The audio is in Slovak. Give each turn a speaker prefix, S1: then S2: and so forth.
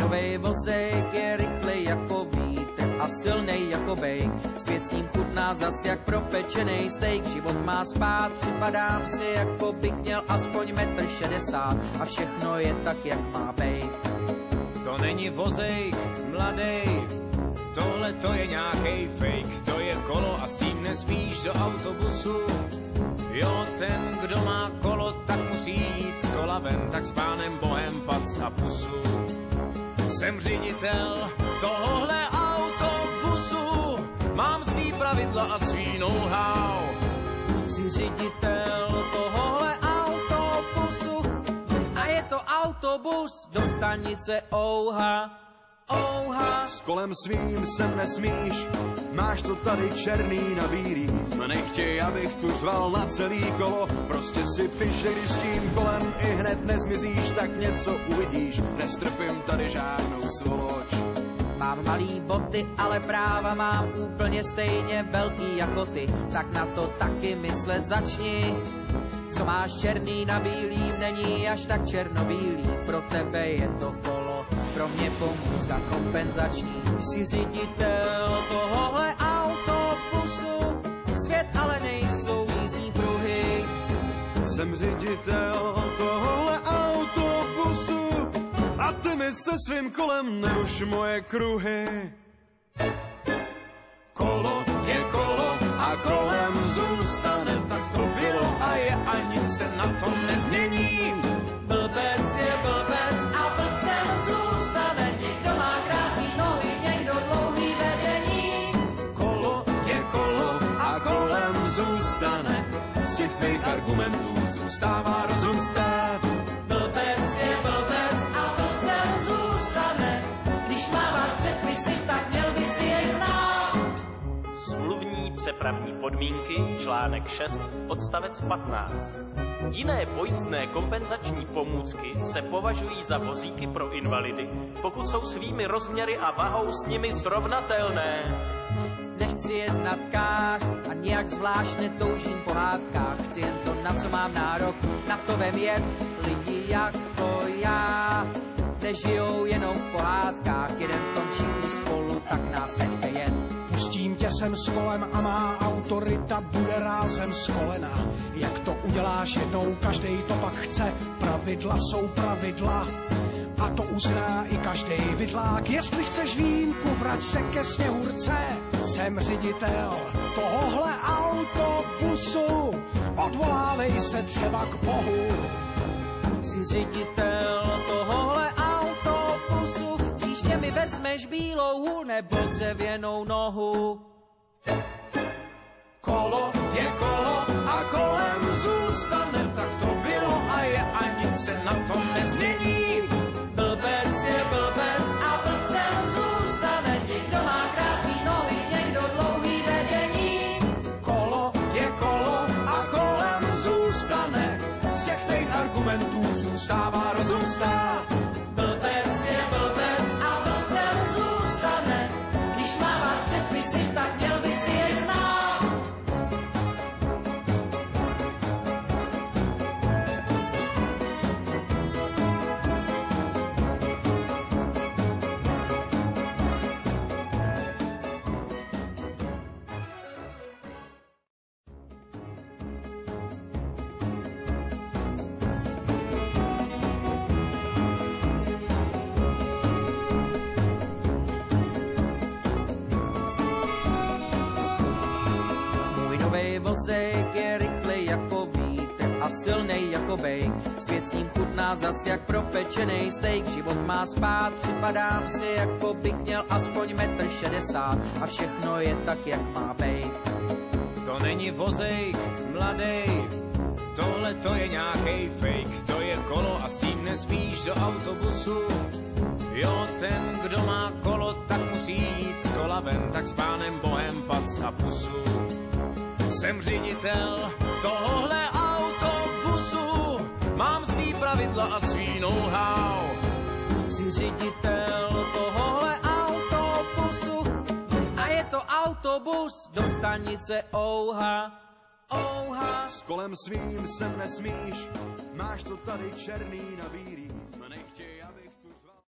S1: novej vozejk je rychlej jako vítr a silnej jako bejk. Svět s ním chutná zas jak propečenej steak. Život má spát, připadám si, jako bych měl aspoň 1,60 m a všechno je tak, jak má bejt.
S2: To není vozejk, mladej, tohle to je nějakej fake. To je kolo a s tím nesmíš do autobusu. Jo, ten, kdo má kolo, tak musí jít z kola ven, tak s pánem Bohem pac a pusu. Jsem ředitel tohle autobusu, mám svý pravidla a svý know-how.
S1: Jsi ředitel tohle autobusu a je to autobus do stanice Ouha. Ouha.
S3: S kolem svým sem nesmíš, máš to tady černý na bílý. Nechtěj, abych tu řval na celý kolo, prostě si piš, že když s tím kolem i hned nezmizíš, tak něco uvidíš, nestrpím tady žádnou svoloč.
S1: Mám malý boty, ale práva mám úplně stejně velký jako ty, tak na to taky myslet začni. Co máš černý na bílým, není až tak černobílý, pro tebe je to kolo, pro mě pomůcka kompenzační. Jsi ředitel tohohle autobusu, svět ale nejsou jízdní pruhy.
S3: Jsem ředitel tohohle autobusu a ty mi se svým kolem neruš moje kruhy. Kolo je kolo a kolem zůstane, tak to bylo a je a nic se na tom nezmění.
S1: Blbec je blbec a blbcem zůstane, někdo má krátký nohy, někdo dlouhý vedení.
S3: Kolo je kolo a kolem zůstane, z těch tvých argumentů zůstává rozum stát.
S1: Blbec je blbec a blbcem zůstane, když máváš předpisy, tak měl by si je znát.
S4: Smluvní přepravní podmínky, článek 6, odstavec 15. Jiné pojízdné kompenzační pomůcky se považují za vozíky pro invalidy, pokud jsou svými rozměry a vahou s nimi srovnatelné.
S1: Nechci jet na tkách a nějak zvlášť netoužím po hádkách. Chci jen to, na co mám nárok, na to vem jet. Lidi jako já nežijou jenom v pohádkách, jeden v tom všichni spolu, tak nás nechte jet.
S5: Pustím tě sem s kolem a má autorita bude rázem z kolena. Jak to uděláš jednou, každej to pak chce, pravidla jsou pravidla. A to uzná i každej vidlák. Jestli chceš výjimku, vrať se ke Sněhurce. Jsem ředitel tohohle autobusu, odvolávej se třeba k Bohu.
S1: Jsi ředitel tohohle autobusu, příště mi vezmeš bílou hůl nebo dřevěnou nohu.
S3: Kolo je kolo a kolem zůstane, tak to bylo a je a nic se na tom nezmění.
S1: Blbec je blbec a blbcem zůstane, někdo má krátký nohy, někdo dlouhý vedení.
S3: Kolo je kolo a kolem zůstane, z těch tvých argumentů zůstává rozum stát.
S1: Blbec je blbec a blbcem zůstane, když máváš předpisy, tak měl by si je znát. Vozejk je rychlej jako vítr a silnej jako bejk. Svět s ním chutná zas jak propečenej steak. Život má spát, připadám si, jako bych měl aspoň 1,60 m a všechno je tak, jak má bejt.
S2: To není vozejk, mladej, tohle to je nějakej fake. To je kolo a s tím nesmíš do autobusu. Jo, ten, kdo má kolo, tak musí jít z kola ven, tak s pánem Bohem pac a pusu. Jsem ředitel tohle autobusu, mám svý pravidla a svý know-how.
S1: Jsi ředitel tohohle autobusu a je to autobus do stanice Ouha. Ouha.
S3: S kolem svým sem nesmíš, máš to tady černý na bílý, nechtěj